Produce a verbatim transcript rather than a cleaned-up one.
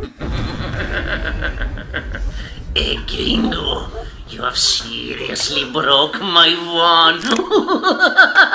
Hey, Gringo, you have seriously broke my wand.